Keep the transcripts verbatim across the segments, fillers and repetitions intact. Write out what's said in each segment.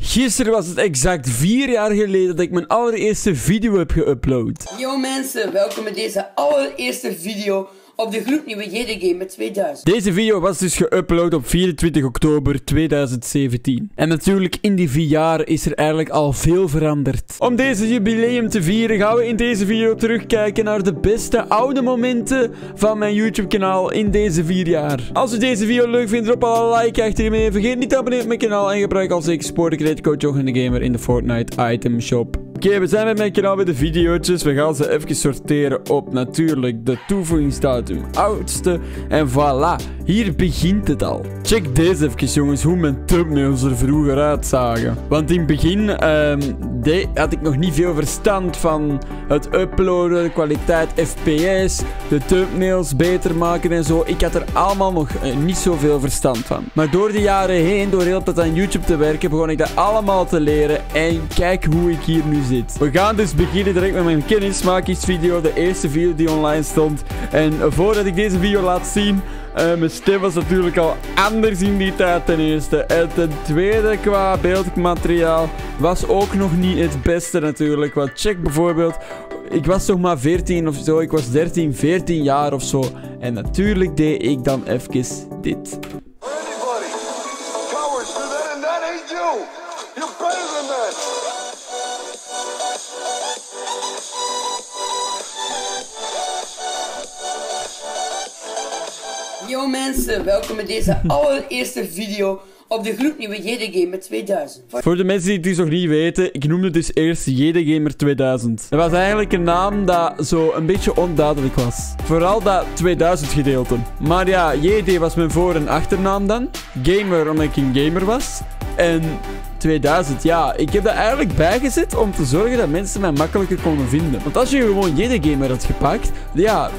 Gisteren was het exact vier jaar geleden dat ik mijn allereerste video heb geüpload. Yo mensen, welkom bij deze allereerste video op de gloednieuwe J D Gamer tweeduizend. Deze video was dus geüpload op vierentwintig oktober tweeduizend zeventien. En natuurlijk in die vier jaar is er eigenlijk al veel veranderd. Om deze jubileum te vieren gaan we in deze video terugkijken naar de beste oude momenten van mijn YouTube kanaal in deze vier jaar. Als u deze video leuk vindt, drop al een like achter me. Vergeet niet te abonneren op mijn kanaal en gebruik als ik spoor de creditcode JochunDeGamer in de Fortnite item shop. Oké, okay, we zijn met mijn kanaal bij de video's. We gaan ze even sorteren op natuurlijk de toevoegingsdatum oudste. En voilà, hier begint het al. Check deze even jongens, hoe mijn thumbnails er vroeger uitzagen. Want in het begin um, de, had ik nog niet veel verstand van het uploaden, de kwaliteit F P S, de thumbnails beter maken en zo. Ik had er allemaal nog uh, niet zoveel verstand van. Maar door de jaren heen, door heel de tijd aan YouTube te werken, begon ik dat allemaal te leren. En kijk hoe ik hier nu zit. We gaan dus beginnen direct met mijn kennismakingsvideo, de eerste video die online stond. En uh, voordat ik deze video laat zien, uh, mijn stem was natuurlijk al anders in die tijd ten eerste. En ten tweede qua beeldmateriaal was ook nog niet het beste natuurlijk. Want check bijvoorbeeld, ik was toch maar veertien of zo, ik was dertien, veertien jaar of zo. En natuurlijk deed ik dan even dit. Yo mensen, welkom bij deze allereerste video op de gloednieuwe J D Gamer tweeduizend. Voor de mensen die het dus nog niet weten, ik noemde dus eerst J D Gamer tweeduizend. Dat was eigenlijk een naam dat zo een beetje onduidelijk was. Vooral dat tweeduizend gedeelte. Maar ja, J D was mijn voor- en achternaam dan. Gamer omdat ik een gamer was. En tweeduizend, ja, ik heb dat eigenlijk bijgezet om te zorgen dat mensen mij makkelijker konden vinden. Want als je gewoon J D Gamer had gepakt, ja,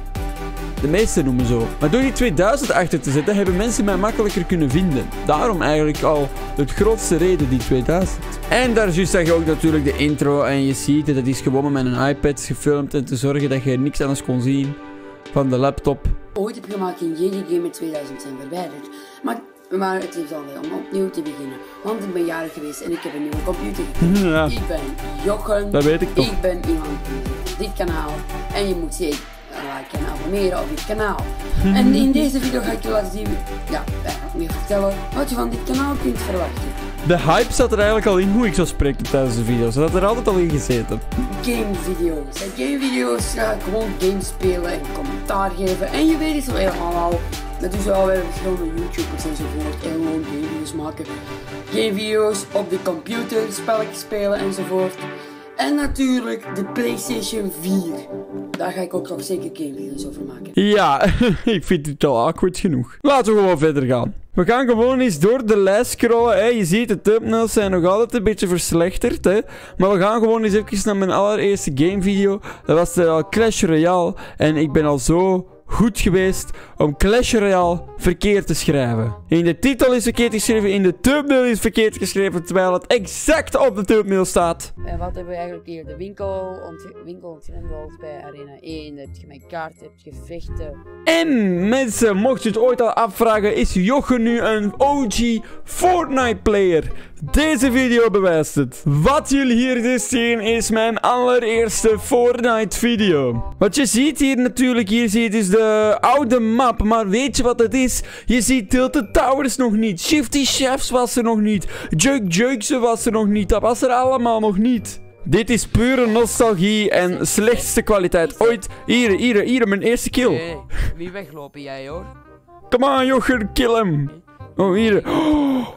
de meesten noemen zo. Maar door die tweeduizend achter te zetten, hebben mensen mij makkelijker kunnen vinden. Daarom eigenlijk al het grootste reden, die tweeduizend. En daar juist zag je ook natuurlijk de intro. En je ziet het, dat is gewoon met een iPad gefilmd. En te zorgen dat je niks anders kon zien van de laptop. Ooit heb gemaakt in J D Gamer tweeduizend zijn verwijderd. Maar, maar het is alweer om opnieuw te beginnen. Want ik ben jarig geweest en ik heb een nieuwe computer gekregen. Ja. Ik ben Jochen. Dat weet ik toch. Ik ben iemand op dit kanaal. En je moet zeker like en abonneren op dit kanaal. En in deze video ga ik je laten zien, ja, meer vertellen wat je van dit kanaal kunt verwachten. De hype zat er eigenlijk al in hoe ik zou spreken tijdens de video. Ze had er altijd al in gezeten. Gamevideo's. En gamevideo's ga ik gewoon games spelen en commentaar geven. En je weet het al helemaal al. Dat doen ze alweer verschillende YouTubers enzovoort. En gewoon gamevideo's maken. Gamevideo's op de computer, spelletjes spelen enzovoort. En natuurlijk de PlayStation vier. Daar ga ik ook nog zeker gamevideo's over maken. Ja, ik vind het al awkward genoeg. Laten we gewoon verder gaan. We gaan gewoon eens door de lijst scrollen. Hè. Je ziet, de thumbnails zijn nog altijd een beetje verslechterd. Hè. Maar we gaan gewoon eens even naar mijn allereerste gamevideo. Dat was de Clash Royale. En ik ben al zo goed geweest om Clash Royale verkeerd te schrijven. In de titel is verkeerd geschreven, in de thumbnail is verkeerd geschreven, terwijl het exact op de thumbnail staat. En wat hebben we eigenlijk hier? De winkel, ont winkel ontgrendeld bij Arena één. Heb je mijn kaart, heb je vechten. En mensen, mocht je het ooit al afvragen, is Jochen nu een O G Fortnite player? Deze video bewijst het. Wat jullie hier dus zien is mijn allereerste Fortnite video. Wat je ziet hier natuurlijk, hier zie je dus de oude map. Maar weet je wat het is? Je ziet Tilted Towers nog niet. Shifty Chefs was er nog niet. Jug Jugse was er nog niet. Dat was er allemaal nog niet. Dit is pure nostalgie en slechtste kwaliteit ooit. Hier, hier, hier, mijn eerste kill. Hey, wie weglopen jij hoor? Come on, Jochen, kill hem. Oh, hier. Oh.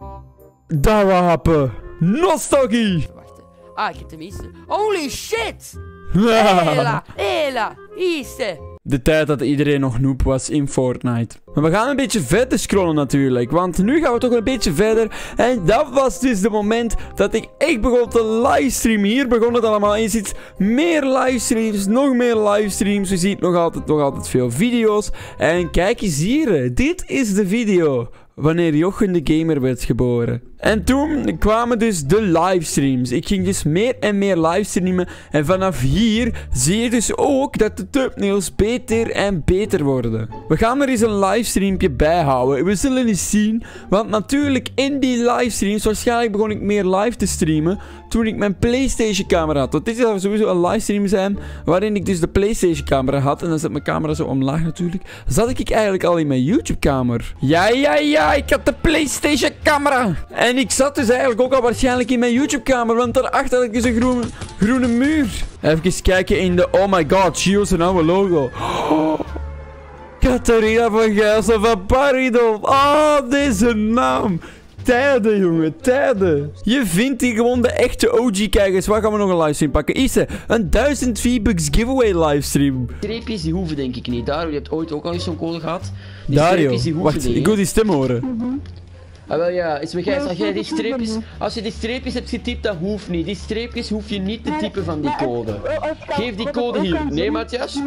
Dat wapen. Nostalgie. Wacht. Ah, ik heb de meeste. Holy shit! Hela, hela, iste. De tijd dat iedereen nog noob was in Fortnite. Maar we gaan een beetje verder scrollen natuurlijk. Want nu gaan we toch een beetje verder. En dat was dus de moment dat ik echt begon te livestreamen. Hier begon het allemaal. En je ziet meer livestreams. Nog meer livestreams. Je ziet nog altijd, nog altijd veel video's. En kijk eens hier. Dit is de video wanneer Jochen de Gamer werd geboren. En toen kwamen dus de livestreams. Ik ging dus meer en meer livestreamen. En vanaf hier zie je dus ook dat de thumbnails beter en beter worden. We gaan er eens een livestreampje bij houden. We zullen eens zien. Want natuurlijk in die livestreams, waarschijnlijk begon ik meer live te streamen toen ik mijn PlayStation camera had. Want dit zou sowieso een livestream zijn waarin ik dus de PlayStation camera had. En dan zet mijn camera zo omlaag natuurlijk. Zat ik eigenlijk al in mijn YouTube kamer. Ja, ja, ja, ik had de PlayStation camera. En ik zat dus eigenlijk ook al waarschijnlijk in mijn YouTube kamer. Want daarachter had ik dus een groene, groene muur. Even kijken in de... Oh my god, Chio's een oude logo. Oh. Catharina van Gijssen van Paridol. Oh, deze naam. Tijden, jongen, tijden. Je vindt hier gewoon de echte O G-kijkers. Waar gaan we nog een livestream pakken? Isse, een duizend V-Bucks giveaway livestream. Streepjes die hoeven denk ik niet. Dario, je hebt ooit ook al eens zo'n code gehad. Die Dario, die wacht, niet, ik wil die stem horen. Mm-hmm. Ah, wel ja, is Gijs, als jij die streepjes, als je die streepjes hebt getypt, dat hoeft niet. Die streepjes hoef je niet te typen van die code. Geef die code hier. Nee, Matthias.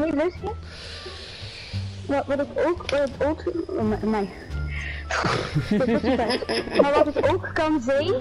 Wat, wat ik ook, wat het ook, oh, mij. Maar wat het ook kan zijn.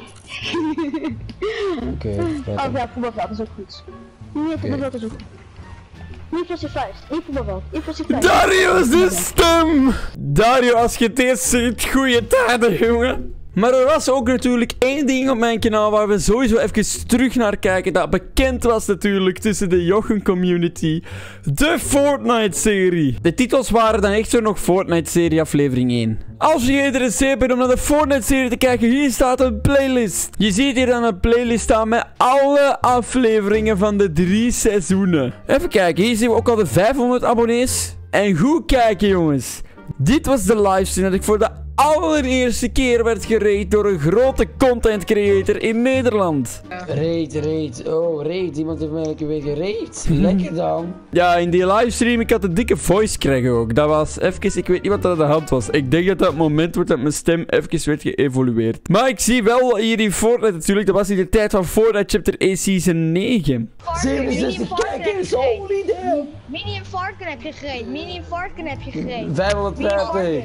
Oké. Oh ja, voetbalveld is ook goed. Nee, voetbalveld is ook goed. Niet plus je vuist, niet voetbalveld, niet plus je vuist. Dario is de stem! Dario, als je het eerst ziet, goeie tijden, jongen. Maar er was ook natuurlijk één ding op mijn kanaal waar we sowieso even terug naar kijken. Dat bekend was natuurlijk tussen de Jochen community. De Fortnite-serie. De titels waren dan echt zo nog Fortnite-serie aflevering één. Als je geïnteresseerd bent om naar de Fortnite-serie te kijken, hier staat een playlist. Je ziet hier dan een playlist staan met alle afleveringen van de drie seizoenen. Even kijken, hier zien we ook al de vijfhonderd abonnees. En goed kijken, jongens. Dit was de livestream dat ik voor de allereerste keer werd gerate door een grote content creator in Nederland. Rate, rate. Oh, rate. Iemand heeft mij weer gerate. Lekker dan. Ja, in die livestream, ik had een dikke voice crack ook. Dat was even, ik weet niet wat dat aan de hand was. Ik denk dat dat het moment wordt dat mijn stem even werd geëvolueerd. Maar ik zie wel hier in Fortnite natuurlijk, dat was in de tijd van Fortnite Chapter één Season negen. zevenenzestig kijkers, holy damn. Mini Varken heb je gereden, Mini Varken heb je gereden. vijfhonderdvijftig.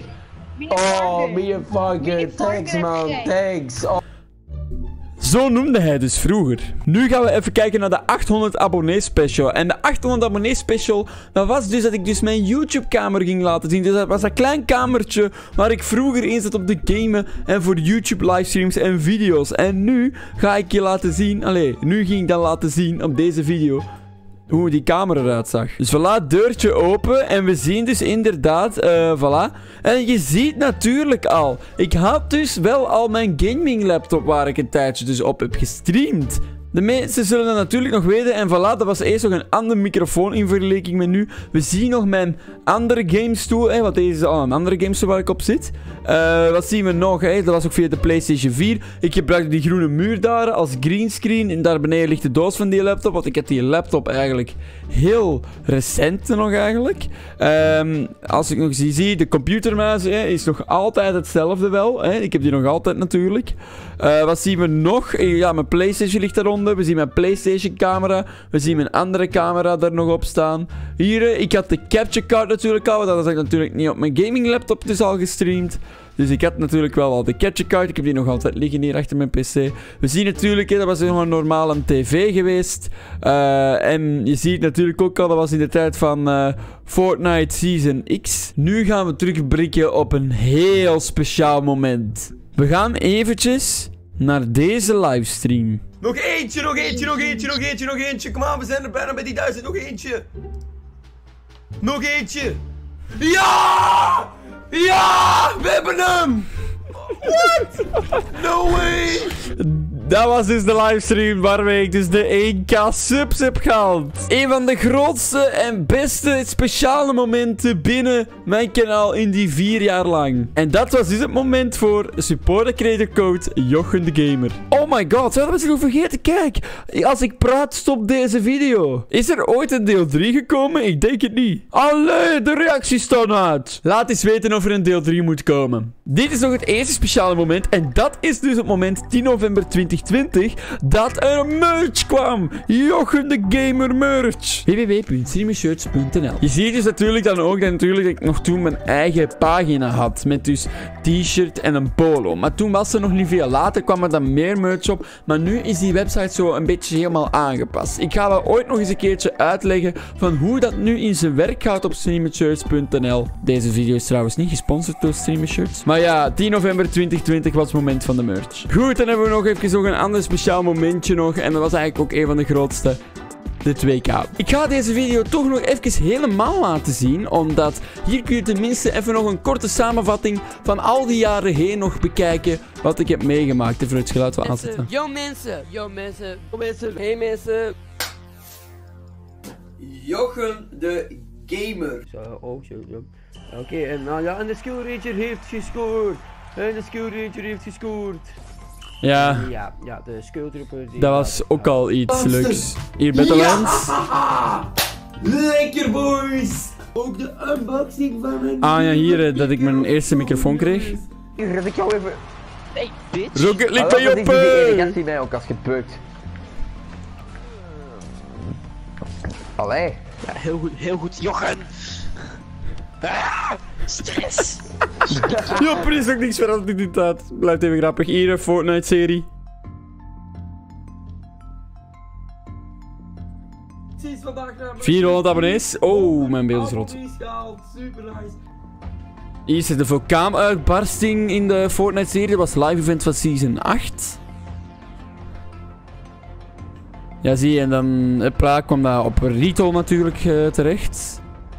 Oh, me and fucking thanks man, thanks. Oh. Zo noemde hij dus vroeger. Nu gaan we even kijken naar de achthonderd abonnee special. En de achthonderd abonnee special, dat was dus dat ik dus mijn YouTube kamer ging laten zien. Dus dat was een klein kamertje waar ik vroeger in zat op de gamen en voor YouTube livestreams en video's. En nu ga ik je laten zien, allee, nu ging ik dan laten zien op deze video hoe die kamer eruit zag. Dus voilà, deurtje open. En we zien dus inderdaad, uh, voilà. En je ziet natuurlijk al, ik had dus wel al mijn gaming laptop waar ik een tijdje dus op heb gestreamd. De meesten zullen dat natuurlijk nog weten. En voilà, dat was eerst nog een andere microfoon in vergelijking met nu. We zien nog mijn andere gamestoel. Hè, want deze is al een andere gamestoel waar ik op zit. Uh, wat zien we nog? Hè? Dat was ook via de PlayStation vier. Ik gebruikte die groene muur daar als greenscreen. En daar beneden ligt de doos van die laptop. Want ik heb die laptop eigenlijk heel recent nog eigenlijk. Um, als ik nog zie, zie de computermuis hè, is nog altijd hetzelfde wel. Hè? Ik heb die nog altijd natuurlijk. Uh, wat zien we nog? Ja, mijn PlayStation ligt daaronder. We zien mijn PlayStation camera. We zien mijn andere camera daar nog op staan. Hier, ik had de capture card natuurlijk al. Dat had ik natuurlijk niet op mijn gaming laptop dus al gestreamd. Dus ik had natuurlijk wel al de capture card. Ik heb die nog altijd liggen hier achter mijn pc. We zien natuurlijk, hè, dat was nog een normale tv geweest. Uh, en je ziet natuurlijk ook al, dat was in de tijd van uh, Fortnite Season X. Nu gaan we terugblikken op een heel speciaal moment. We gaan eventjes naar deze livestream. Nog eentje, nog eentje, nog eentje, nog eentje, nog eentje. Kom aan, we zijn er bijna bij die duizend. Nog eentje. Nog eentje. Ja! Ja! We hebben hem! What? No way! Dat was dus de livestream waarmee ik dus de één k subs heb gehaald. Een van de grootste en beste speciale momenten binnen mijn kanaal in die vier jaar lang. En dat was dus het moment voor support de creator code Jochen de Gamer. Oh my god, zou dat nog vergeten? Kijk, als ik praat, stop deze video. Is er ooit een deel drie gekomen? Ik denk het niet. Allee, de reacties staan uit. Laat eens weten of er een deel drie moet komen. Dit is nog het eerste speciale moment. En dat is dus het moment tien november twintig twintig twintig dat er merch kwam. Jochen de Gamer merch. w w w punt streamershirts punt n l. Je ziet dus natuurlijk dan ook dat, natuurlijk dat ik nog toen mijn eigen pagina had. Met dus t-shirt en een polo. Maar toen was er nog niet veel. Later kwam er dan meer merch op. Maar nu is die website zo een beetje helemaal aangepast. Ik ga wel ooit nog eens een keertje uitleggen van hoe dat nu in zijn werk gaat op streamershirts punt n l. Deze video is trouwens niet gesponsord door Streamershirts. Maar ja, tien november twintig twintig was het moment van de merch. Goed, dan hebben we nog even nog een ander speciaal momentje nog. En dat was eigenlijk ook een van de grootste. De twee K. Ik ga deze video toch nog even helemaal laten zien. Omdat hier kun je tenminste even nog een korte samenvatting van al die jaren heen nog bekijken. Wat ik heb meegemaakt. Even het geluid wel aanzetten. Yo mensen, yo mensen, yo mensen, hey mensen. Jochen de Gamer. Zo, oh, zo, zo. Oké, okay, en nou ja, en de Skill Ranger heeft gescoord. En de Skill Ranger heeft gescoord. Ja. Ja, ja, de Skill Trooper. Dat was ook al iets leuks. Hier, Battlelands. Ja! Lekker boys! Ook de unboxing van mijn... Ah ja, hier uh, dat ik mijn eerste microfoon kreeg. Hier, red ik jou even... Hey, bitch! Rocket League bij Joppe! Ik Joppe! heb die mij ook als gebukt. Allee. Ja, heel goed, heel goed, Jochen! Ah, stress! Joppe is ook niks veranderd in dit tijd. Blijft even grappig. Hier een Fortnite-serie. vierhonderd abonnees. Oh, mijn beeld is rot. Super nice. Hier zit de vulkaanuitbarsting in de Fortnite-serie. Dat was live event van season acht. Ja, zie je. En dan hopla, kwam dat op Rito natuurlijk uh, terecht.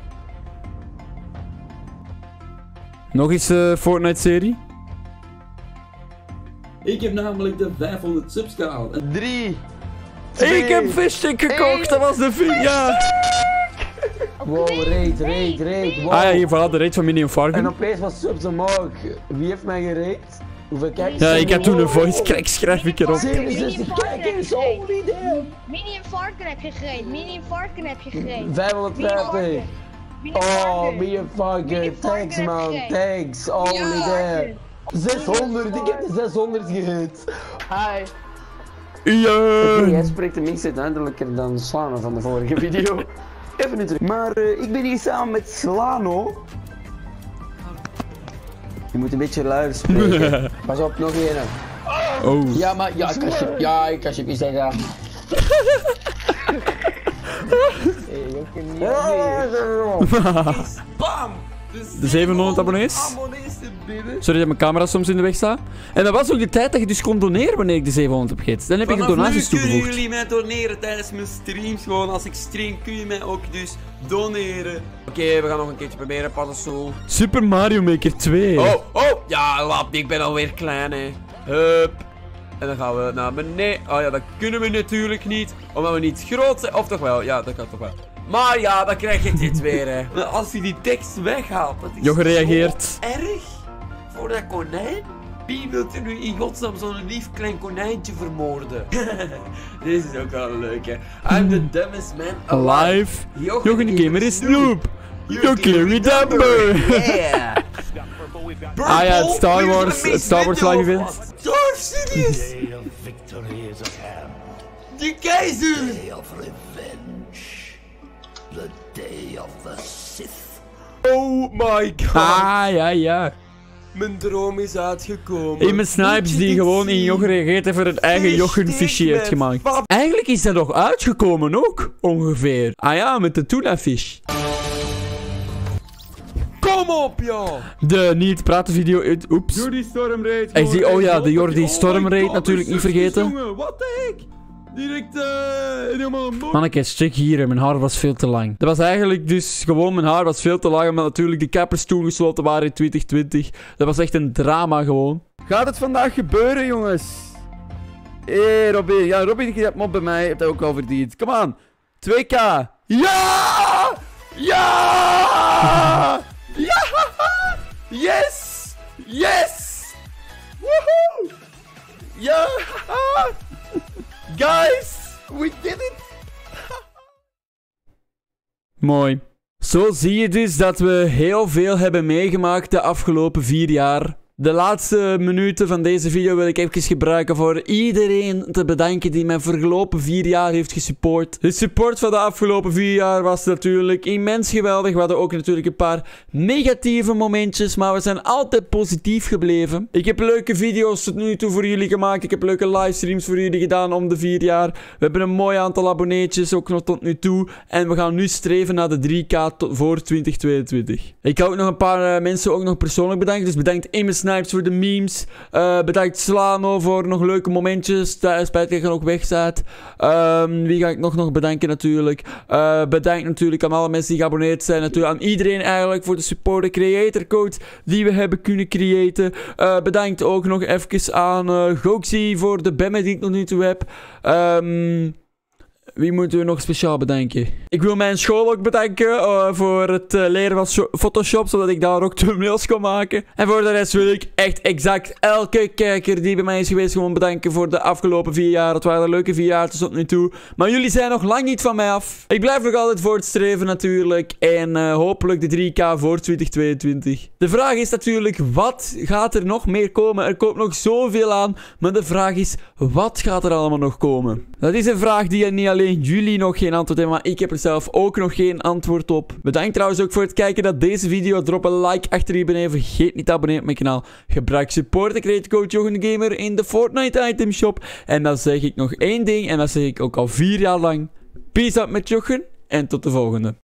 Nog eens de uh, Fortnite-serie. Ik heb namelijk de vijfhonderd subs gehaald. Drie! Ik heb Fishstick gekocht. Dat was de film. Ja. Wow, raid, raid, raid. Wow. Ah ja, hier voilà de raid van Minion Farming. En opeens was subs omhoog. Wie heeft mij gereed? Hoeveel kijkers? Ja, ik had toen een voice crack, schrijf ik erop. zevenenzestig kijkers, holy damn! Mini Varken heb je gereden, Mini Varken heb je gereden. vijfhonderdvijftig! Oh, Mini Varken, thanks man, thanks, holy damn! zeshonderd, ik heb de zeshonderd gehit! Hi! Ja. Jij spreekt tenminste duidelijker dan Slano van de vorige video. Even nu terug. Maar uh, ik ben hier samen met Slano. Je moet een beetje luider spreken. Pas op, nog één. Oh. Ja, maar ja, ik kan je, ja, ik kan je niet zeggen. Bam! De zevenhonderd abonnees. Sorry dat mijn camera soms in de weg staat. En dat was ook de tijd dat je dus kon doneren wanneer ik de zevenhonderd heb gegeten. Dan heb ik de donaties toegevoegd. Kunnen jullie mij doneren tijdens mijn streams? Gewoon als ik stream kun je mij ook dus doneren. Oké, okay, we gaan nog een keertje proberen. Paddenstoel. Super Mario Maker twee. Oh, oh, ja, lap, ik ben alweer klein, hè. Hup. En dan gaan we naar beneden. Oh ja, dat kunnen we natuurlijk niet. Omdat we niet groot zijn. Of toch wel? Ja, dat kan toch wel. Maar ja, dan krijg je dit weer, hè. Maar als je die tekst weghaalt, dat is Jo gereageerd. zo erg voor dat konijn. Wie wilt er nu in godsnaam zo'n lief klein konijntje vermoorden? Deze is ook wel leuk, hè. I'm the dumbest man alive. Alive. Jochen de Gamer is noob. You're clearly dumber. Yeah. Ah ja, het Star Wars, het Star Wars live event. Darth Sidious. De keizer. The day of the Sith. Oh my god. Ah ja, ja. Mijn droom is uitgekomen. In mijn snipes die gewoon in Jochen reageert heeft voor het eigen Jochen fichier heeft gemaakt. Eigenlijk is dat nog uitgekomen ook, ongeveer. Ah ja, met de tuna fish. Kom op, joh! De niet praten video, oeps. Jordi Stormraid. Ik zie, oh ja, de Jordi Stormraid natuurlijk niet vergeten. Jongen, what the heck? Direct, eh, helemaal een Mannekes, check hier, mijn haar was veel te lang. Dat was eigenlijk dus gewoon, mijn haar was veel te lang, omdat natuurlijk de kappers toen gesloten waren in twintig twintig. Dat was echt een drama gewoon. Gaat het vandaag gebeuren, jongens? Hé, hey, Robin. Ja, Robin, je hebt mop bij mij, je hebt dat ook al verdiend. Kom aan. twee K. Ja! Ja! Ja! Yes! Yes! Woehoe! Ja! Guys, we did it! Mooi. Zo zie je dus dat we heel veel hebben meegemaakt de afgelopen vier jaar. De laatste minuten van deze video wil ik even gebruiken voor iedereen te bedanken die mij voor de afgelopen vier jaar heeft gesupport. De support van de afgelopen vier jaar was natuurlijk immens geweldig. We hadden ook natuurlijk een paar negatieve momentjes, maar we zijn altijd positief gebleven. Ik heb leuke video's tot nu toe voor jullie gemaakt. Ik heb leuke livestreams voor jullie gedaan om de vier jaar. We hebben een mooi aantal abonneetjes ook nog tot nu toe. En we gaan nu streven naar de drie k voor twintig tweeëntwintig. Ik ga ook nog een paar uh, mensen ook nog persoonlijk bedanken. Dus bedankt Amos Snipes voor de memes. Uh, bedankt Slano voor nog leuke momentjes. Spijt dat je nog weg staat. Um, wie ga ik nog, nog bedanken natuurlijk. Uh, bedankt natuurlijk aan alle mensen die geabonneerd zijn. Natuurlijk aan iedereen eigenlijk voor de support. De creator code die we hebben kunnen creëren. Uh, bedankt ook nog even aan uh, Goxie voor de bemmen die ik nog nu toe heb. Um... Wie moeten we nog speciaal bedanken? Ik wil mijn school ook bedanken uh, voor het uh, leren van Photoshop, zodat ik daar ook thumbnails kon maken. En voor de rest wil ik echt exact elke kijker die bij mij is geweest gewoon bedanken voor de afgelopen vier jaar. Dat waren leuke vier jaar tot nu toe. Maar jullie zijn nog lang niet van mij af. Ik blijf nog altijd voortstreven natuurlijk. En uh, hopelijk de drie k voor twintig tweeëntwintig. De vraag is natuurlijk, wat gaat er nog meer komen? Er komt nog zoveel aan. Maar de vraag is, wat gaat er allemaal nog komen? Dat is een vraag die niet alleen jullie nog geen antwoord hebben, maar ik heb er zelf ook nog geen antwoord op. Bedankt trouwens ook voor het kijken naar deze video. Drop een like achter hier beneden. Vergeet niet te abonneren op mijn kanaal. Gebruik support de creator code Jochen de Gamer in de Fortnite item shop. En dan zeg ik nog één ding, en dat zeg ik ook al vier jaar lang. Peace out met Jochen en tot de volgende.